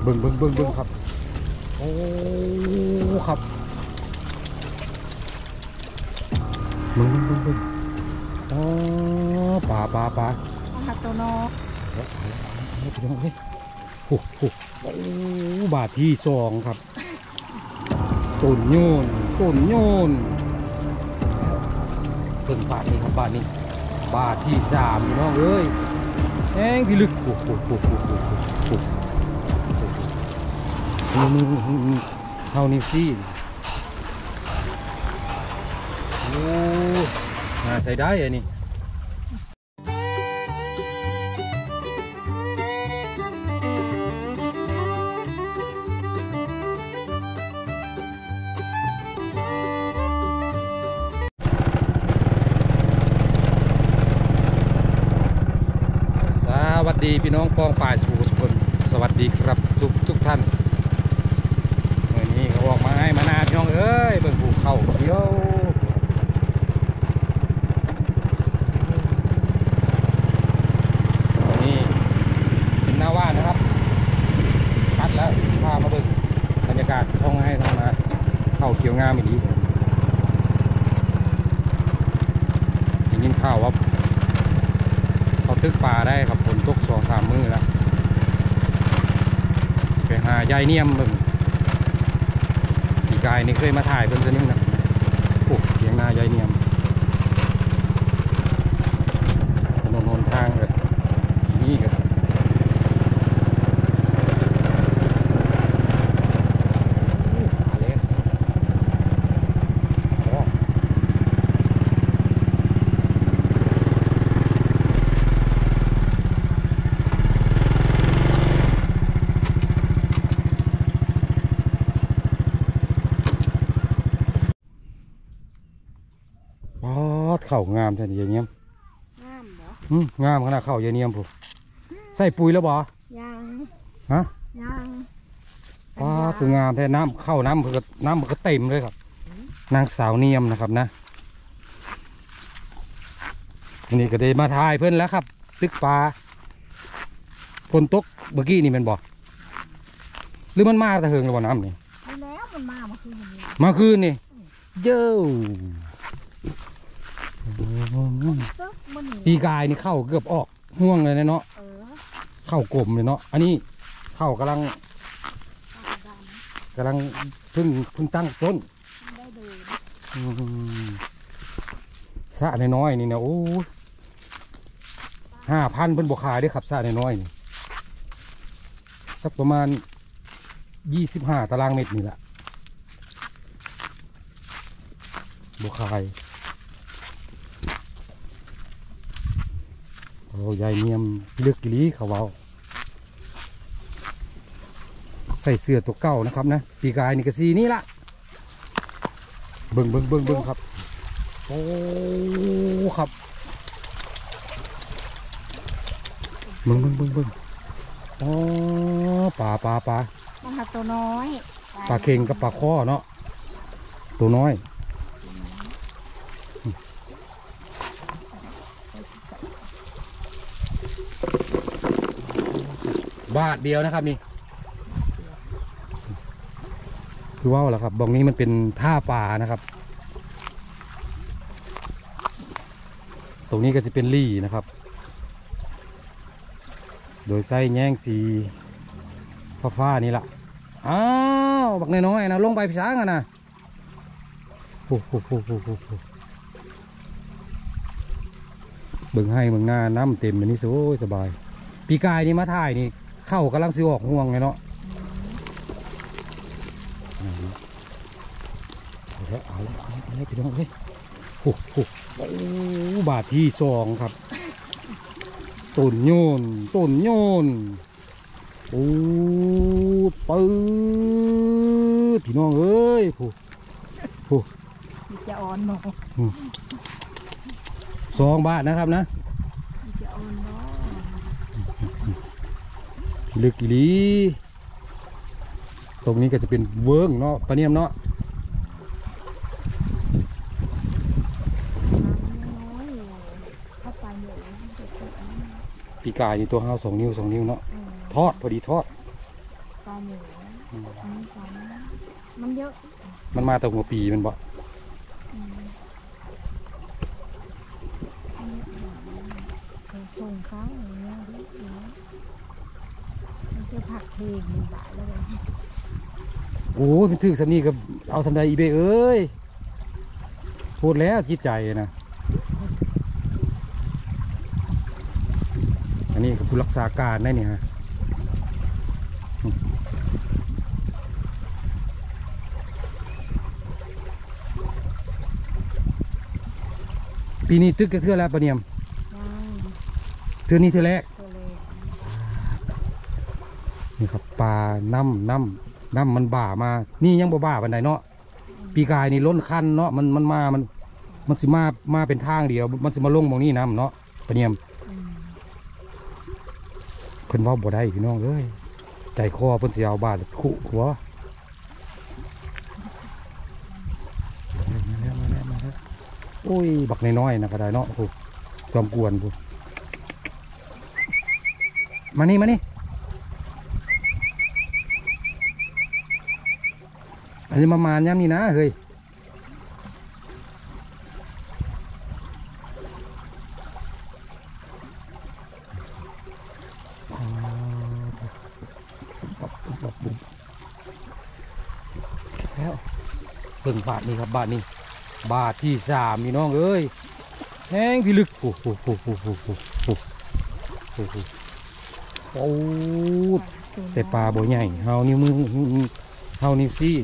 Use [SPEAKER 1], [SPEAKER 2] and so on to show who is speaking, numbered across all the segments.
[SPEAKER 1] เบิ่งครับโอ้ครับเบิ่งอ๋อปลา
[SPEAKER 2] หักตัวน้อง
[SPEAKER 1] ไปดูเลยโอ้บาทที่สองครับต้นโยนเบิ่งบาทนี้ครับบาทนี้บาทที่สามพี่น้องเอ้ยแห้งพี่ลึกโอ้เท่านี้สิโอ้น่าใส่ได้อันนี้สวัสดีพี่น้องป้องปลายสุขคนสวัสดีครับทุกท่านวันนี้เขาออกมาให้มานาพี่น้องเอ้ยเบิ่งภูเขาเที่ยวนี่เป็นหน้าว่านนะครับคัดแล้วพามาเบิ่งบรรยากาศท้องให้ท้องนาเข้าเขียวงามอีกทีอย่างนี้ข้าวว่าเขาตึกป่าได้ครับฝนตก2-3 มื้อแล้วไปหายายเนียมมึงปีกายนี่เคยมาถ่ายเพิ่นนึงนะโอ้เสียงนายายเนียมถนนหนทางแบบนี้กันเข่างามท่านยายเนียมงามเหรองามขนาดเข่ายายเนียมผมใส่ปุ๋ยแล้วบ่ยังฮะยังป้าคืองามแท้น้ำเข้าน้ำมันก็เต็มเลยครับนางสาวเนียมนะครับนะนี่ก็ได้มาถ่ายเพื่อนแล้วครับตึกปลาฝนตกเมื่อกี้นี่มันบ่หรือมันมาตะเหิงหรือว่าน้ำนี่
[SPEAKER 2] แล้วมันมาคืน
[SPEAKER 1] นี่เย้ปีกายนี่เข้าเกือบออกห่วงเลยเนาะเข้ากลมเลยเนาะอันนี้เข้ากำลังเพิ่งตั้งต้นสะน้อยนี่นะโอ้5,000เพิ่นบวกขายได้ขับสะน้อยนี่สักประมาณ25 ตารางเมตรนี่แหละบวกขายโอ้ยายเนียมเลือกกิลีเขาเอาใส่เสื้อตัวเก่านะครับนะปีกายนี่ก็สีนี่ละเบิ่งครับโอ้ครับเบิ่งอ๋อปลา
[SPEAKER 2] หักตัวน้อย
[SPEAKER 1] ปลาเค็งกับปลาข้อเนาะตัวน้อยบาทเดียวนะครับนี่คือว่าแล้วครับบองนี้มันเป็นท่าป่านะครับตรงนี้ก็จะเป็นลี่นะครับโดยไส้แง่งสีฟ้านี่ละอ้าวบักน้อยๆนะลงไปพิช้างกันนะโอ้เบิ่งให้เบิ่งหน้าน้ำเต็มแบบนี้สบายปีกายนี่มาถ่ายนี่เข้ากำลังสิออกห่วงไงเนาะเอาเลยพี่น้องเลยโอ้บาทที่สองครับต้นโยนโอ้ปื๊ดพี่น้องเอ้ยโอ้
[SPEAKER 2] จะอ่อนเนาะ
[SPEAKER 1] 2 บาทนะครับนะ
[SPEAKER 2] จะอ่อนเนาะ
[SPEAKER 1] ลึกอีหลีตรงนี้ก็จะเป็นเวิร์กเนาะปลาเนียมเนาะปีกายนี่ตัว5 2 นิ้วเนาะทอดพอดีทอด
[SPEAKER 2] ปลาเหนืออันนี้ปลามันเยอะ
[SPEAKER 1] มันมาแต่หัวปีมันบ่
[SPEAKER 2] ส่งเขาอย่างเงี้ยมันจะผักเพลงมันบาทแล้วเลย
[SPEAKER 1] โอ้ยมันถึกสำนีกับเอาสำใดอีเบเอ้ยพูดแล้วจิตใจนะอันนี้คือผู้รักษาการได้เนี่ยฮะปีนี้ตึกกระเทือแล้วปะเนียมเทือนี้เทือแรกนี่ครับปลาน้ำมันบ่ามานี่ยังบ่บ่าปันใดเนาะปีกายนี่ล้นคันเนาะมันสิมาเป็นทางเดียวมันสิมาลงมองนี่น้ำเนาะปะเนียมคนว่าบ่ได้พี่น้องเอ้ยใจคอเพิ่นสิเอาบาดขู่หัวมาแล้วโอ้ยบักน้อยๆนะก็ได้เนาะโอ้จอมกวนกูมานี่อันนี้มาย้ำนี่นะเฮ้ยแล้วเพิ่งบาทนี้ครับบาทนี้บาทที่3นี่น้องเอ้ยแห้งพิลึกโอ้แต่ปลาบ่ใหญ่เฮานี่มือเฮานี่ซี่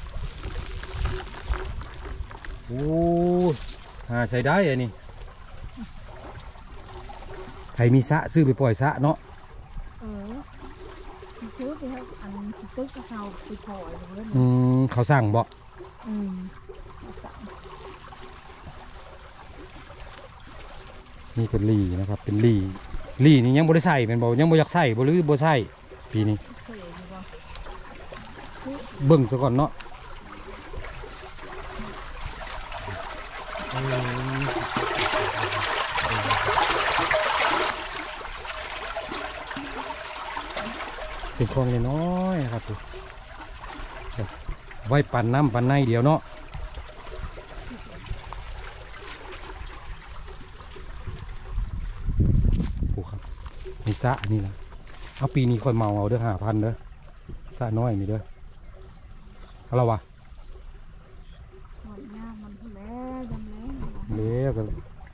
[SPEAKER 1] โอ้ใช้ได้อันนี้ใครมีสะซื้อไปปล่อยสะเนาะ
[SPEAKER 2] ซื้อไปให้อันตึกเขาไปปล่อยเลย
[SPEAKER 1] เขาสั่งบ่นี่เป็นลีนะครับเป็นลีนี่ยังบ่ได้ใส่เป็นบ่ยังบ่อยากใส่บ่หรือบ่ใส่ปีนี้เบิ่งซะก่อนเนาะเป็นคลองน้อยๆครับไว้ปั่นน้ำปั่นในเดียวเนาะโอ้ครับมีสระนี่นะเอาปีนี้ค่อยเมาเอาเด้อ5,000เด้อสระน้อยนี่เด้อเอาละวะแล้วกัน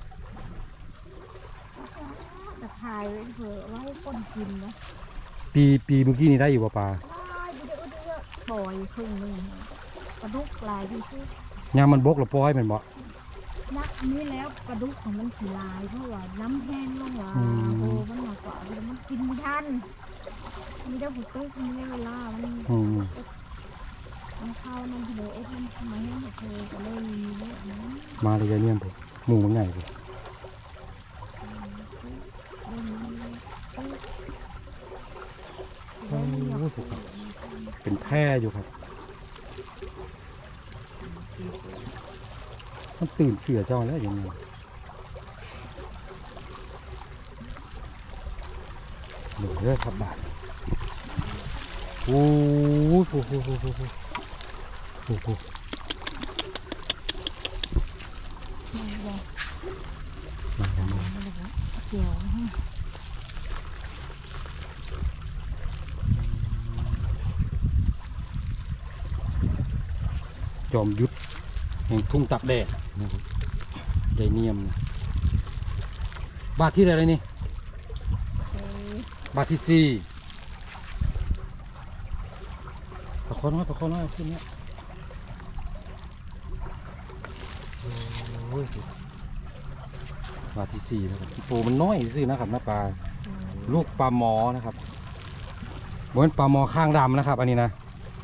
[SPEAKER 2] จะถ่ายเผื่อไว้คนกินนะ
[SPEAKER 1] ปีเมื่อกี้นี่ได้อยู่ป่ะปลา
[SPEAKER 2] ปล่อยครึ่งนึงปลาดุกลายที่ซื้
[SPEAKER 1] อยามมันบกหรือปล่อยมันบ่
[SPEAKER 2] นักนี้แล้วปลาดุกของมันสีลายเพราะว่าน้ำแห้งลงว่าโอ้มันหนักกว่ามันกินไม่ทันมีได้บุกตึกมีได้เวลามันเข้าน้ำทะเลมันทำไมให้ทะเลก็เลยมีเยอะนะ
[SPEAKER 1] มาเลยเนี่ยผมหมูมันใหญ่เลยเป็นแพร่อยู่ครับมันตื่นเสือจองแล้วอย่างนี้เหลือเยอะครับบาทโอ้โห
[SPEAKER 2] เกี่ยว
[SPEAKER 1] จอมยุทธแห่งทุ่งตับแดดไดเนียมบาทที่อะไรนี่บาทที่4ประคองน้อยขึ้นเนี้ยบาทที่4นะครับตัวมันน้อยซื่อนะครับนะปลาลูกปลาหมอนะครับบนปลาหมอข้างดำนะครับอันนี้นะ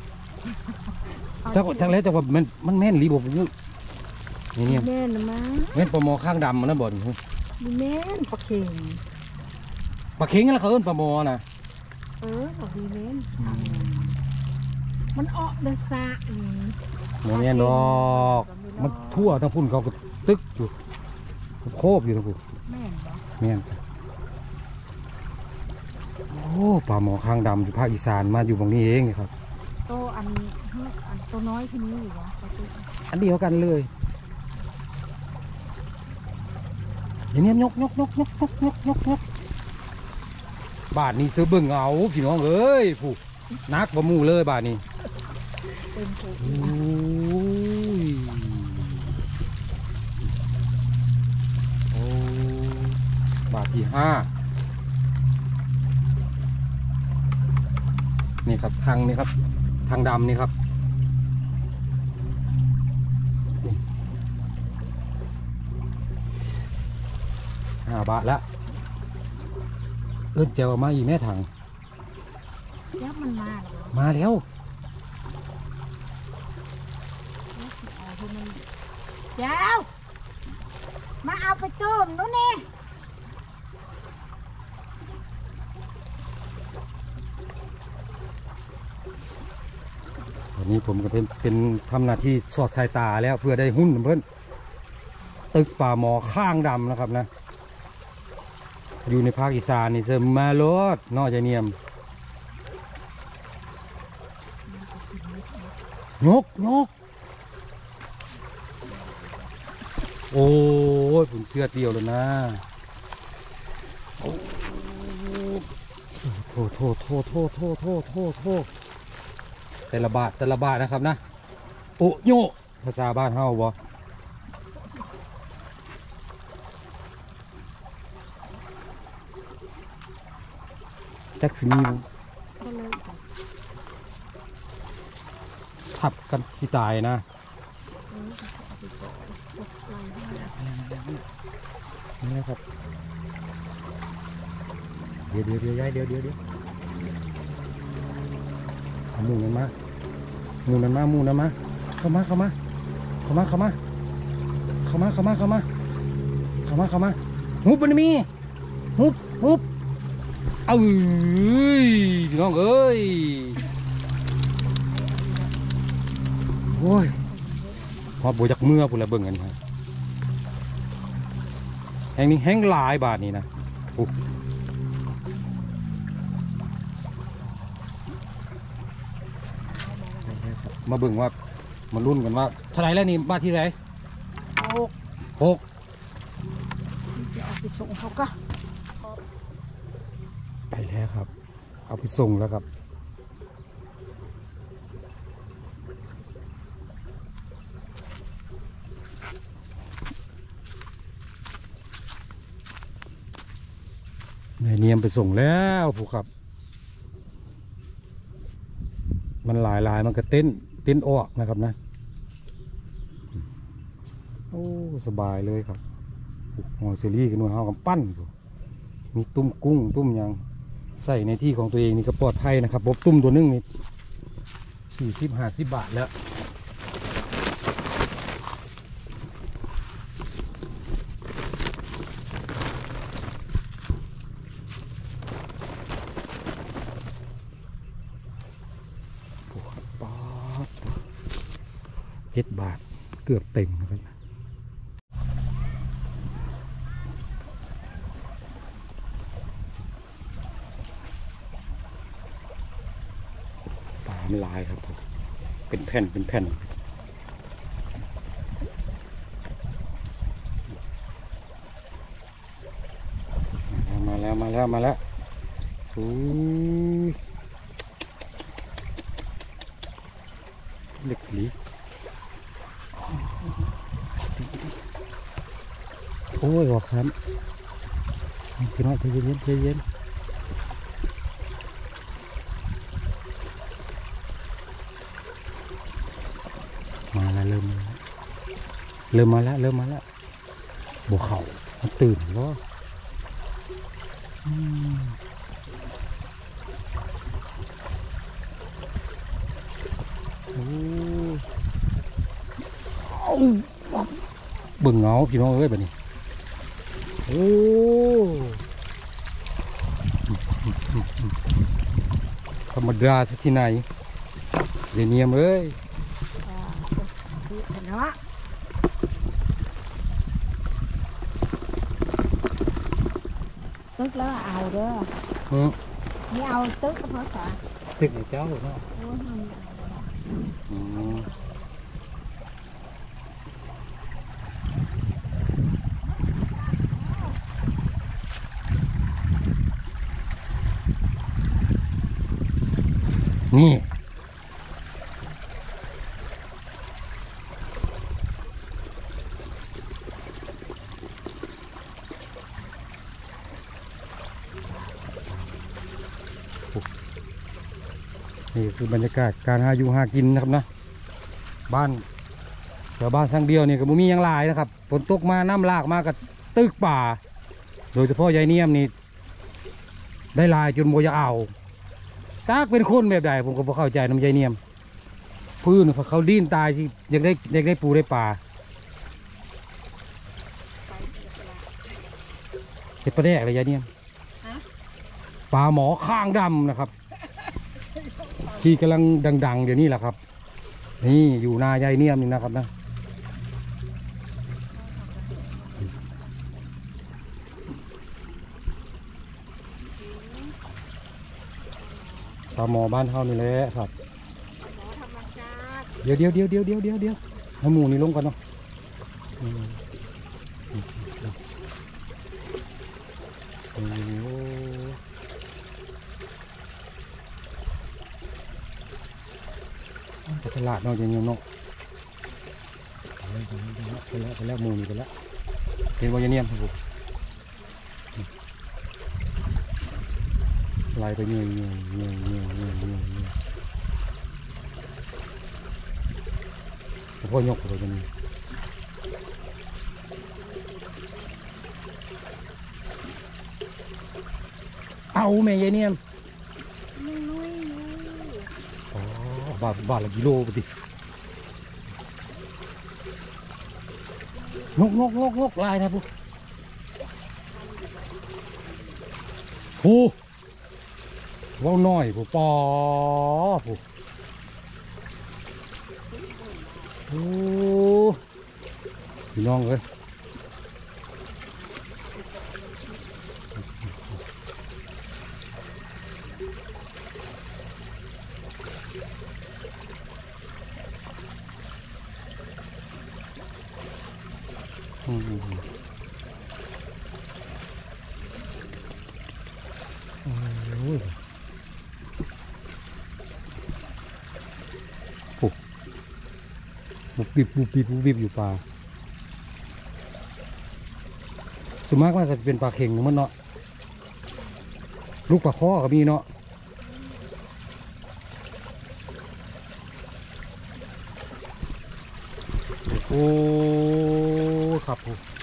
[SPEAKER 1] จังแล้วจังว่ามันแม่นรีบบนี่
[SPEAKER 2] แม่นมั้ง
[SPEAKER 1] แม่นปลาหมอข้างดำมันนะบ่น
[SPEAKER 2] แม่นปลาเข็ง
[SPEAKER 1] แล้วเขาเอิ้นปลาหมอนะ
[SPEAKER 2] บอกดีแม่นมันออกเดือดสะ
[SPEAKER 1] นี่แม่นดอกมันทั่วทั้งพุ่นเขาก็ตึกอยู่โคบอยู่ทั้งพุ่น
[SPEAKER 2] แม่นปะ
[SPEAKER 1] แม่นโอ้ปลาหมอข้างดำอยู่ภาคอีสานมาอยู่ตรงนี้เองครับ
[SPEAKER 2] โตอันตัวน้อยที่นี้อยู่วะ
[SPEAKER 1] อันเดียวกันเลยอย่างนี้ยยกบาทนี้ซื้อเบิ่งเอาพี่น้องเอ้ยผู้นักบ่มู่เลยบาทนี้
[SPEAKER 2] เป็นผู
[SPEAKER 1] โอ้บาทที่5นี่ครับทางนี่ครับทางดำนี่ครับ5 บาทแล้วเจ้ามาอีกแม่ถัง
[SPEAKER 2] ยับมัน
[SPEAKER 1] มาแล้ว
[SPEAKER 2] เจ้ามาเอาไปต้มนู้นนี่
[SPEAKER 1] วันนี้ผมก็เป็นทำหน้าที่สอดสายตาแล้วเพื่อได้หุ้นเพื่อนตึกป่าหมอข้างดำนะครับนะอยู่ในภาคอีสานนี่เสมาโลดนอกจากเนียมยกโอ้ยผมเสื้อเตียวเลยนะโอ้โทษแต่ละบาทนะครับนะโอ้โยภาษาบ้านเฮาบ่จักสิมีทับกันสิตายนะนี่นะครับเดี๋ยวย้ายเดี๋ยวเอามูนั้นมาเข้ามาหุบมันมีหุบเอ้ยน้องเอ้ยโอ้ยพอโบจากเมื่อพูดแล้วเบิ่งกันครับแห้งนี้แห้งหลายบาทนี่นะมาเบิ่งว่ามารุ่นกันว่าเท่าไรแล้วนี่บาทที่ไหน6
[SPEAKER 2] จะเอาไปส่งเขาก็
[SPEAKER 1] ไปแล้วครับเอาไปส่งแล้วครับเนียมไปส่งแล้วผู้ครับมันหลายมันก็เต้นออกนะครับนะโอ้สบายเลยครับหอยเซรี่กันหน่วยเฮากับปั้นมีตุ้มกุ้งตุ้มยังใส่ในที่ของตัวเองนี่ก็ปลอดภัยนะครับบบตุ้มตัวนึงนี่40-50 บาทแล้ว7 บาทเกือบเต็มนะครับปลาไม่ลายครับผมเป็นแผ่นมาแล้วอู้เล็กลีโอ้ยบอกซ้ำพี่น้องใจเย็นมาแล้วเริ่มมาแล้วบวกเขามันตื่นแล้วเบิ่งเงาพี่น้องเอ้ยแบบนี้โอ้ธรรมดาสักที่ไหนเนียมเอ้ย
[SPEAKER 2] ตึกแล้วเอาเด้อนี่เอาตึกกับภาษา
[SPEAKER 1] ตึกในเจ้าเนาะ
[SPEAKER 2] โอ้ยมัน
[SPEAKER 1] อืมนี่นี่คือบรรยากาศการหาอยู่หากินนะครับนะบ้านแถวบ้านสังเดียวเนี่ยก็บ่มีหยังหลายนะครับฝนตกมาน้ำหลากมากับตึกป่า โดยเฉพาะยายเนียมนี่ได้หลายจนโมจะเอาตากเป็นคนแบบใดผมก็บ่เข้าใจน้ำยายเนียมพื้นเขาดิ้นตายสิยังได้ปูได้ปลาเห็ดปลาแดกเลยยายเนียมปลาหมอข้างดำนะครับ ที่กำลังดังๆเดี๋ยวนี้แหละครับนี่อยู่นายายเนียมนี่นะครับนะปลาหมอบ้านเฮานี่แหละครับเดี๋ยวให้หมูนี่ลงก่อนเนาะกระสลัดเนาะอย่างเงี้ยเนาะไปแล้วหมูนี่ไปแล้วเห็นว่าอย่างเนี้ยครับผมไล่ไปเงี้ยพ่อยกไปตรงนี้เอาแม่ยายเนี่ยอ๋อบาทละกิโลปฏิงกลายนะปุ๊ว้าวน้อยปุ๊ปอปุ๊โอ้พี่น้องเลยบุบบิบอยู่ปลาส่วนมากมันก็จะเป็นปลาเข่งมันเนาะลูกปลาข้อก็มีเนาะโอ้ครับ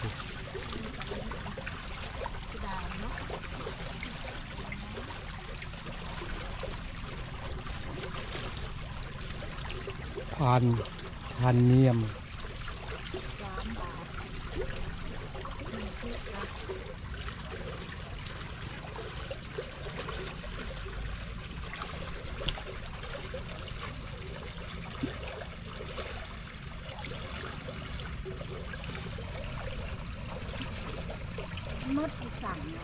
[SPEAKER 1] พันเนียม
[SPEAKER 2] มดอีกสั่งนะ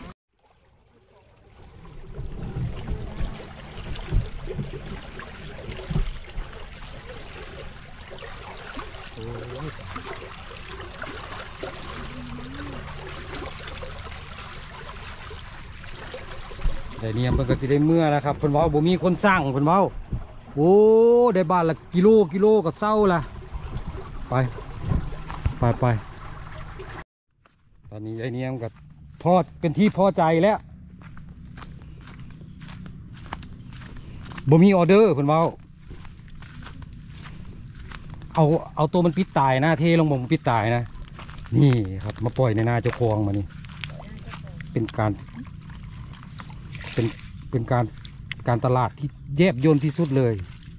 [SPEAKER 1] แต่เนี่ยมันก็จะได้เมื่อแล้วครับเพิ่นเว้าบ่มีคนสร้างเพิ่นเว้าโอ้ได้บ้านละกิโลก็เศร้าละไปตอนนี้ไอ้เนี่ยมันก็ทอดเป็นที่พอใจแล้วบ่มีออเดอร์เพิ่นเว้าเอาตัวมันปิดตายนะเทลงบ่มันปิดตายนะนี่ครับมาปล่อยในนาเจ้าของมานี่เป็นการตลาดที่แยบยลที่สุดเลย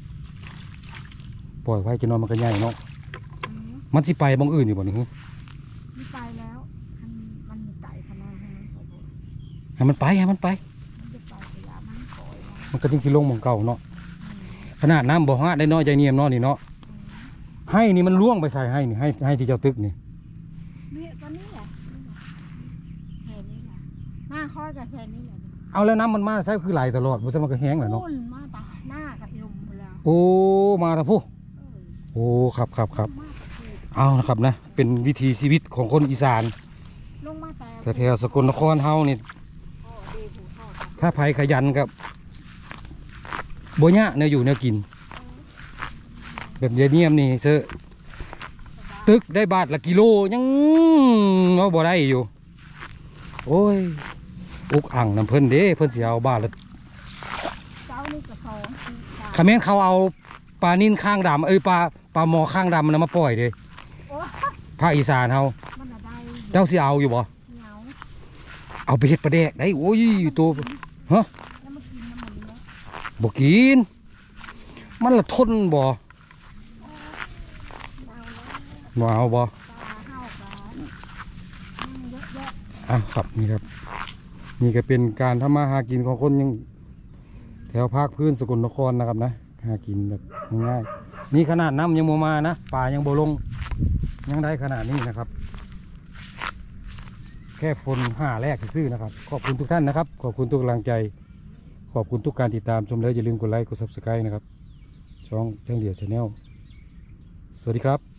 [SPEAKER 1] ปล่อยไว้จะนอนมันก็ใหญ่เนาะมันสิไปบางอื่นอยู่บ่นี่ฮึ
[SPEAKER 2] ไม่ไปแล้วมันไก่ขนาด
[SPEAKER 1] ให้มันไป
[SPEAKER 2] มันจะไปพยายามมัน
[SPEAKER 1] ก็จึงสิลงหม่องเก่าเนาะขนาดน้ำบ่ฮะได้น้อยใจเนียมเนาะนี่เนาะให้นี่มันล่วงไปใส่ให้นี่ให้ที่เจ้าตึกนี่
[SPEAKER 2] นี่ตอนนี้แหละแค่นี้แหละหน้าค่อยกับแค่นี้แหละ
[SPEAKER 1] เอาแล้วน้ำมันมาใช่คือไหลตลอดมันจะมันก็แห้งแหละเนาะ
[SPEAKER 2] พุ่นมาตาหน้ากับยมไปแล้ว
[SPEAKER 1] โอ้มาแล้วพูโอ้ครับเอานะครับนะเป็นวิถีชีวิตของคนอีสาน
[SPEAKER 2] ลงมาแต่
[SPEAKER 1] แถวสกลนครเฮานี่ถ้าไผขยันกับโบยะเนี่ยอยู่เนี่ยกิน แบบเยเนียมนี่เซอตึกได้บาทละกิโลยังเอาบ่ได้อยู่โอ้ยอุกอ่างน้ำเพิ่นเด้เพิ่นสิเอาบาทละ
[SPEAKER 2] เจ้านี่กับเขา
[SPEAKER 1] คาเมนเขาเอาปลานิ่นข้างดำปลาหมอข้างดำนะมาปล่อยเลยภาคอีสานเฮา
[SPEAKER 2] มันอะไร
[SPEAKER 1] เจ้าสิเอาอยู่บ่
[SPEAKER 2] เหงา
[SPEAKER 1] เอาไปเฮ็ดปลาแดกได้โอ้ยตัวฮะ
[SPEAKER 2] แล้วมากินน้ำมันแล้ว
[SPEAKER 1] บ่กินมันละทนบ่บ่เอาบ่
[SPEAKER 2] ปลาเห่าปลาเยอะแยะ
[SPEAKER 1] อ่ะครับนี่ครับนี่ก็เป็นการทำมาหากินของคนยังแถวภาคพื้นสกลนครนะครับนะหากินแบบง่ายๆนี่ขนาดน้ำยังโมมานะป่ายังโบลงยังได้ขนาดนี้นะครับ แค่ฝนห้าแรกซื่อนะครับ ขอบคุณทุกท่านนะครับ ขอบคุณทุกกำลังใจ ขอบคุณทุกการติดตามชมเลยอย่าลืมกดไลค์กด Subscribe นะครับช่องเชียงเหลียวชาแนลสวัสดีครับ